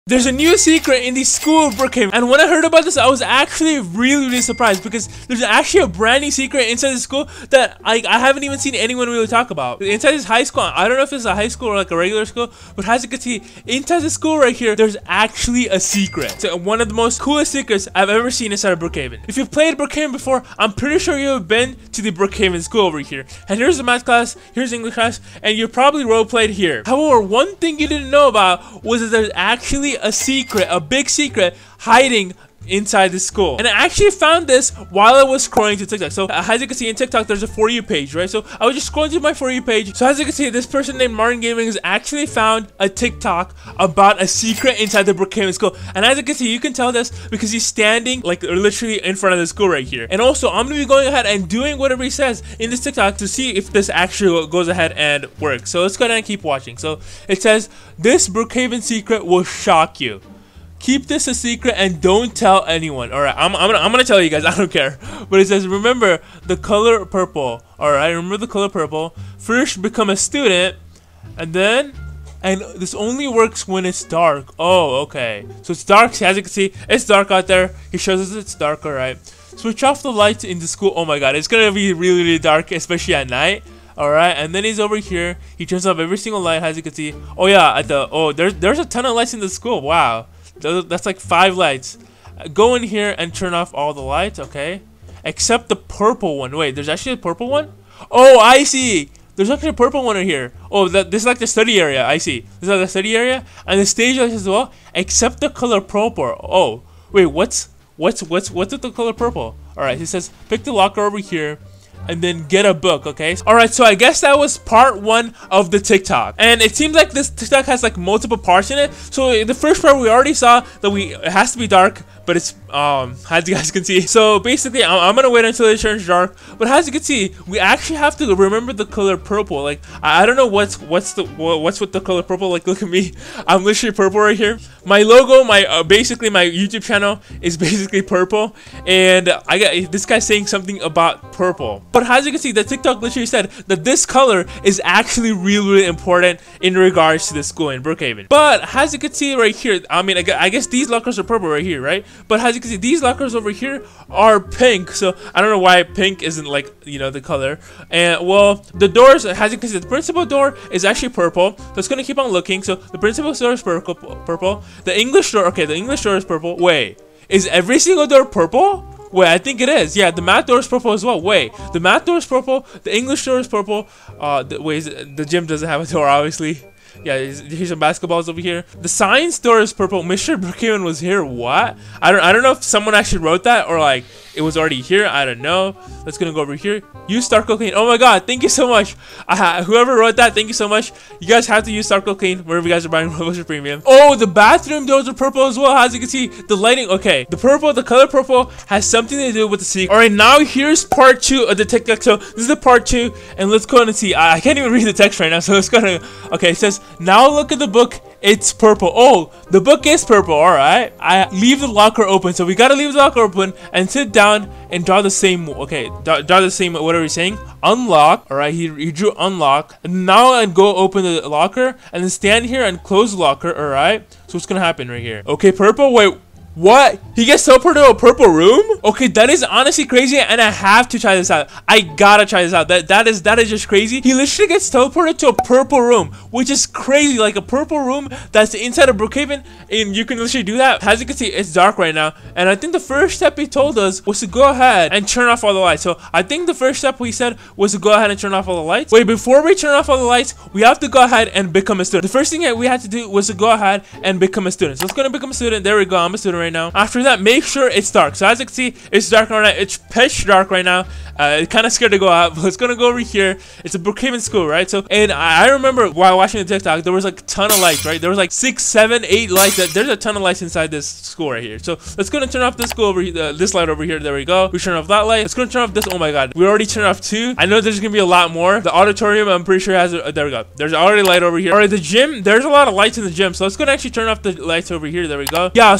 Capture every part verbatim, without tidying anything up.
There's a new secret in the school of Brookhaven, and when I heard about this, I was actually really, really surprised because there's actually a brand new secret inside the school that I, I haven't even seen anyone really talk about. Inside this high school, I don't know if it's a high school or like a regular school, but as you can see, inside the school right here, there's actually a secret. So one of the most coolest secrets I've ever seen inside of Brookhaven. If you've played Brookhaven before, I'm pretty sure you have been to the Brookhaven school over here. And here's the math class, here's the English class, and you probably role-played here. However, one thing you didn't know about was that there's actually a secret, a big secret hiding inside the school. And I actually found this while I was scrolling to TikTok. So uh, as you can see in TikTok, there's a For You page, right? So I was just scrolling through my For You page. So as you can see, this person named Martin Gaming has actually found a TikTok about a secret inside the Brookhaven school. And as you can see, you can tell this because he's standing like literally in front of the school right here. And also, I'm gonna be going ahead and doing whatever he says in this TikTok to see if this actually goes ahead and works. So let's go ahead and keep watching. So it says, this Brookhaven secret will shock you. Keep this a secret and don't tell anyone. Alright, I'm, I'm, gonna, I'm gonna tell you guys, I don't care. But it says, remember the color purple. Alright, remember the color purple. First, become a student. And then, and this only works when it's dark. Oh, okay. So it's dark, as you can see, it's dark out there. He shows us it's dark, alright. Switch off the lights in the school. Oh my god, it's gonna be really, really dark, especially at night. Alright, and then he's over here. He turns off every single light, as you can see. Oh yeah, at the, oh, there's, there's a ton of lights in the school. Wow. That's like five lights. Go in here and turn off all the lights, okay? Except the purple one. Wait, there's actually a purple one? Oh, I see. There's actually a purple one in here. Oh, that this is like the study area. I see. This is like the study area and the stage lights as well. Except the color purple. Oh, wait, what's what's what's what's with the color purple? All right, he says pick the locker over here. And then get a book, okay? Alright, so I guess that was part one of the TikTok. And it seems like this TikTok has like multiple parts in it. So the first part we already saw that we it has to be dark, but it's um as you guys can see. So basically I'm, I'm gonna wait until it turns dark. But as you can see, we actually have to remember the color purple. Like I, I don't know what's what's the what's with the color purple. Like look at me, I'm literally purple right here. My logo, my uh, basically my YouTube channel is basically purple, and I got this guy saying something about purple. But as you can see, the TikTok literally said that this color is actually really, really important in regards to the school in Brookhaven. But as you can see right here, I mean, I guess these lockers are purple right here, right? But as you can see, these lockers over here are pink. So I don't know why pink isn't like, you know, the color. And well, the doors, as you can see, the principal door is actually purple. So it's gonna keep on looking. So the principal door is purple. Purple. The English door, okay, the English door is purple. Wait, is every single door purple? Wait, I think it is. Yeah, the math door is purple as well. Wait, the math door is purple. The English door is purple. Uh, the, wait, the gym doesn't have a door, obviously. Yeah, here's some basketballs over here. The science door is purple. Mister Brookhaven was here. What? I don't. I don't know if someone actually wrote that or like it was already here. I don't know. Let's gonna go over here. Use Starkle Clean. Oh my god, thank you so much. Uh, whoever wrote that, thank you so much. You guys have to use Starkle Clean wherever you guys are buying Roblox Premium. Oh, the bathroom doors are purple as well. As you can see, the lighting. Okay, the purple, the color purple has something to do with the secret. All right, now here's part two of the TikTok. So this is the part two, and let's go and see. I, I can't even read the text right now, so let's go to. Okay, it says now look at the book. It's purple. Oh, the book is purple. All right. I leave the locker open. So we got to leave the locker open and sit down and draw the same. Okay. Draw, draw the same. Whatever he's saying. Unlock. All right. He, he drew unlock. And now I go open the locker and then stand here and close the locker. All right. So what's going to happen right here? Okay. Purple. Wait. What? He gets teleported to a purple room? Okay, that is honestly crazy, and I have to try this out. I gotta try this out. That that is that is just crazy. He literally gets teleported to a purple room, which is crazy. Like a purple room that's inside of Brookhaven, and you can literally do that. As you can see, it's dark right now, and I think the first step he told us was to go ahead and turn off all the lights. So I think the first step we said was to go ahead and turn off all the lights. Wait, before we turn off all the lights, we have to go ahead and become a student. The first thing that we had to do was to go ahead and become a student. So let's go and become a student. There we go. I'm a student right now. After that, make sure it's dark. So as you can see, it's dark right now. It's pitch dark right now. Uh, it's kind of scared to go out, but it's gonna go over here. It's a Brookhaven school, right? So, and I, I remember while watching the TikTok, there was like a ton of lights, right? There was like six, seven, eight lights. That there's a ton of lights inside this school right here. So let's go and turn off this school over here, uh, this light over here. There we go. We turn off that light. Let's go and turn off this. Oh my god, we already turned off two. I know there's gonna be a lot more. The auditorium, I'm pretty sure has. A, uh, there we go. There's already light over here. All right, the gym. There's a lot of lights in the gym. So let's go and actually turn off the lights over here. There we go. Yeah. So okay. So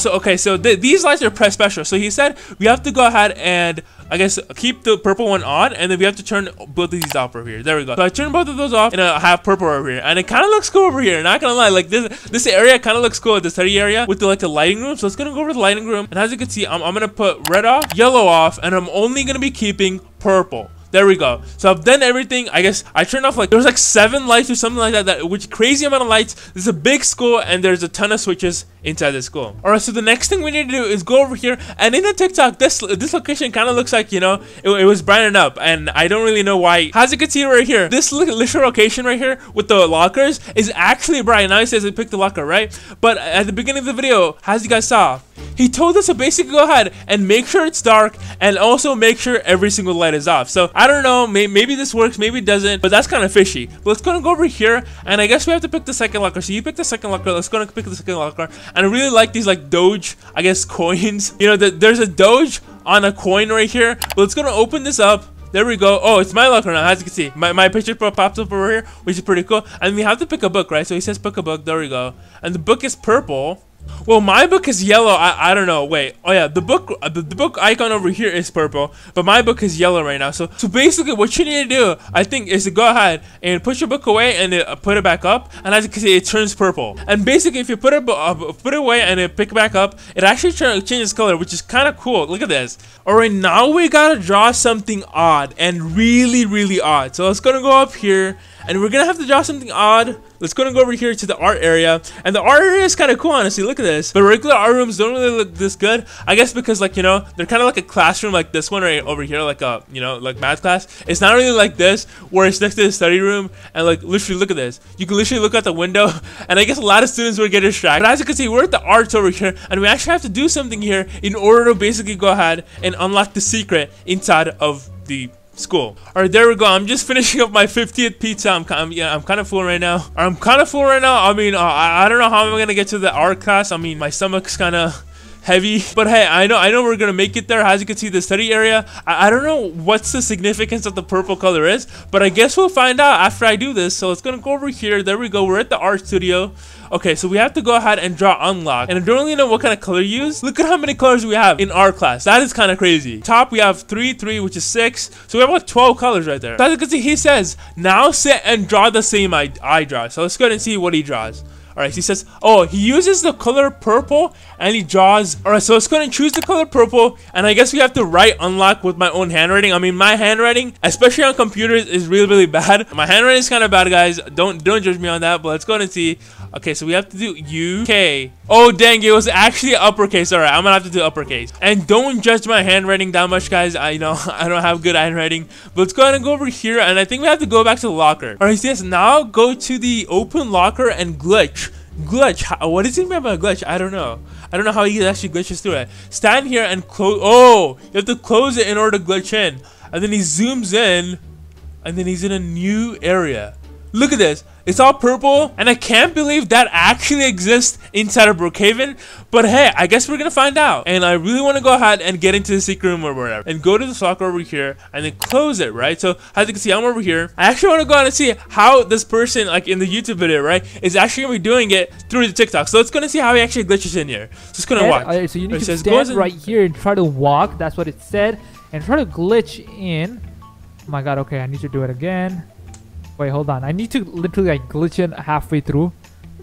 so th these lights are press special. So he said we have to go ahead and I guess keep the purple one on, and then we have to turn both of these off over here. There we go. So I turn both of those off, and I have purple over here, and it kind of looks cool over here. Not gonna lie, like this this area kind of looks cool. The study area with the like the lighting room. So let's gonna go over to the lighting room, and as you can see, I'm, I'm gonna put red off, yellow off, and I'm only gonna be keeping purple. There we go. So I've done everything. I guess I turned off like there's like seven lights or something like that. That which crazy amount of lights. This is a big school, and there's a ton of switches inside the school. All right. So the next thing we need to do is go over here, and in the TikTok, this this location kind of looks like, you know, it, it was brightened up, and I don't really know why. As you can see right here, this literal location right here with the lockers is actually bright. Now he says we picked the locker, right? But at the beginning of the video, as you guys saw, he told us to basically go ahead and make sure it's dark, and also make sure every single light is off. So I don't know, maybe, maybe this works, maybe it doesn't, but that's kind of fishy. But let's go and go over here, and I guess we have to pick the second locker. So you pick the second locker. Let's go and pick the second locker. And I really like these like Doge, I guess, coins. You know, the, there's a Doge on a coin right here. But let's go and open this up. There we go. Oh, it's my locker now. As you can see, my, my picture pops up over here, which is pretty cool. And we have to pick a book, right? So he says pick a book. There we go. And the book is purple. Well, my book is yellow. I, I don't know. Wait. Oh yeah, the book uh, the, the book icon over here is purple, but my book is yellow right now. So so basically, what you need to do, I think, is to go ahead and put your book away and uh, put it back up. And as you can see, it turns purple. And basically, if you put it uh, put it away and it pick it back up, it actually changes color, which is kind of cool. Look at this. All right, now we gotta draw something odd and really really odd. So let's gonna go up here, and we're gonna have to draw something odd. Let's go and go over here to the art area, and the art area is kind of cool, honestly. Look at this. But regular art rooms don't really look this good, I guess, because, like, you know, they're kind of like a classroom, like this one right over here, like a, you know, like math class. It's not really like this, where it's next to the study room, and like literally look at this. You can literally look out the window, and I guess a lot of students will get distracted. But as you can see, we're at the arts over here, and we actually have to do something here in order to basically go ahead and unlock the secret inside of the school. All right, there we go. I'm just finishing up my fiftieth pizza. I'm, I'm yeah, I'm kind of full right now. I'm kind of full right now. I mean, uh, I, I don't know how I'm gonna get to the art class. I mean, my stomach's kind of heavy, but hey, I know I know we're gonna make it there. As you can see, the study area, I, I don't know what's the significance of the purple color is, but I guess we'll find out after I do this. So let's gonna go over here. There we go. We're at the art studio. Okay, so we have to go ahead and draw unlock, and I don't really know what kind of color to use. Look at how many colors we have in our class. That is kind of crazy. Top, we have three, three, which is six. So we have like twelve colors right there. So as you can see, he says, now sit and draw the same I, I draw. So let's go ahead and see what he draws. Alright, he says, oh, he uses the color purple and he draws. Alright, so let's go ahead and choose the color purple. And I guess we have to write unlock with my own handwriting. I mean, my handwriting, especially on computers, is really, really bad. My handwriting is kind of bad, guys. Don't don't judge me on that, but let's go ahead and see. Okay, so we have to do U K. Oh, dang, it was actually uppercase. Alright, I'm gonna have to do uppercase. And don't judge my handwriting that much, guys. I know I don't have good handwriting. But let's go ahead and go over here. And I think we have to go back to the locker. Alright, so yes, now go to the open locker and glitch. Glitch. How, what does he mean by glitch? I don't know. I don't know how he actually glitches through it. Stand here and close. Oh, you have to close it in order to glitch in. And then he zooms in, and then he's in a new area. Look at this. It's all purple, and I can't believe that actually exists inside of Brookhaven. But hey, I guess we're gonna find out. And I really want to go ahead and get into the secret room or whatever, and go to the locker over here, and then close it, right? So as you can see, I'm over here. I actually want to go ahead and see how this person, like in the YouTube video, right, is actually gonna be doing it through the TikTok. So let's gonna see how he actually glitches in here. So it's gonna watch. Uh, so you need it to says, stand right here and try to walk. That's what it said, and try to glitch in. Oh my God. Okay, I need to do it again. Wait, hold on. I need to literally like glitch in halfway through.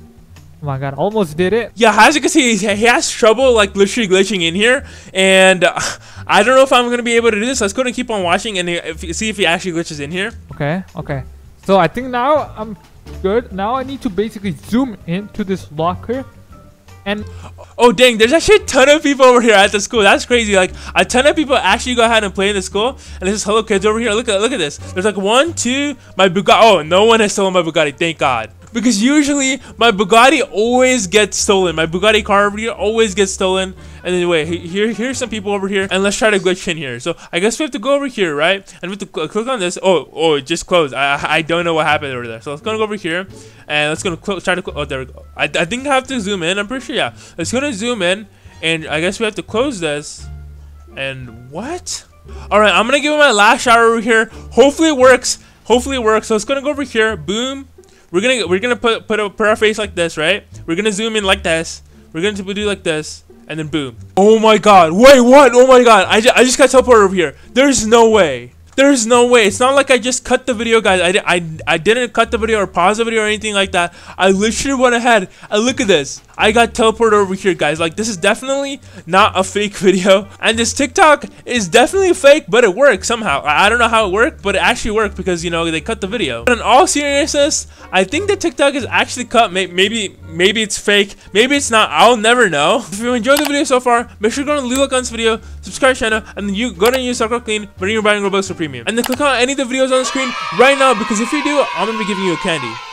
Oh my God, almost did it. Yeah, as you can see, he has trouble like literally glitching in here, and uh, I don't know if I'm gonna be able to do this. Let's go and keep on watching and if, see if he actually glitches in here. Okay, okay. So I think now I'm good. Now I need to basically zoom into this locker. And oh dang, there's actually a ton of people over here at the school. That's crazy. Like a ton of people actually go ahead and play in the school. And this is Hello Kids over here. Look at look at this. There's like one, two, my Bugatti. Oh, no one has stolen my Bugatti. Thank God. Because usually my Bugatti always gets stolen. My Bugatti car over here always gets stolen. And then wait, here here's some people over here, and let's try to glitch in here. So I guess we have to go over here, right? And we have to cl click on this. Oh, oh, it just closed. I I don't know what happened over there. So let's go over here, and let's go try to. Oh, there we go. I I think I have to zoom in. I'm pretty sure. Yeah. Let's go to zoom in, and I guess we have to close this. And what? All right, I'm gonna give it my last shot over here. Hopefully it works. Hopefully it works. So it's gonna go over here. Boom. We're gonna we're gonna put put, a, put our face like this, right? We're gonna zoom in like this. We're gonna do like this, and then boom. Oh my god. Wait, what? Oh my god. I, ju I just got teleported over here. There's no way. There's no way. It's not like I just cut the video, guys. I, I, I didn't cut the video or pause the video or anything like that. I literally went ahead and look at this. I got teleported over here, guys. Like, this is definitely not a fake video. And this TikTok is definitely fake, but it worked somehow. I, I don't know how it worked, but it actually worked because, you know, they cut the video. But in all seriousness, I think the TikTok is actually cut. Maybe, maybe it's fake. Maybe it's not. I'll never know. If you enjoyed the video so far, make sure to go to leave a like on this video, subscribe to the channel, and then you go to use Circle Clean when you're buying Robux for Premium. And then click on any of the videos on the screen right now, because if you do, I'm gonna be giving you a candy.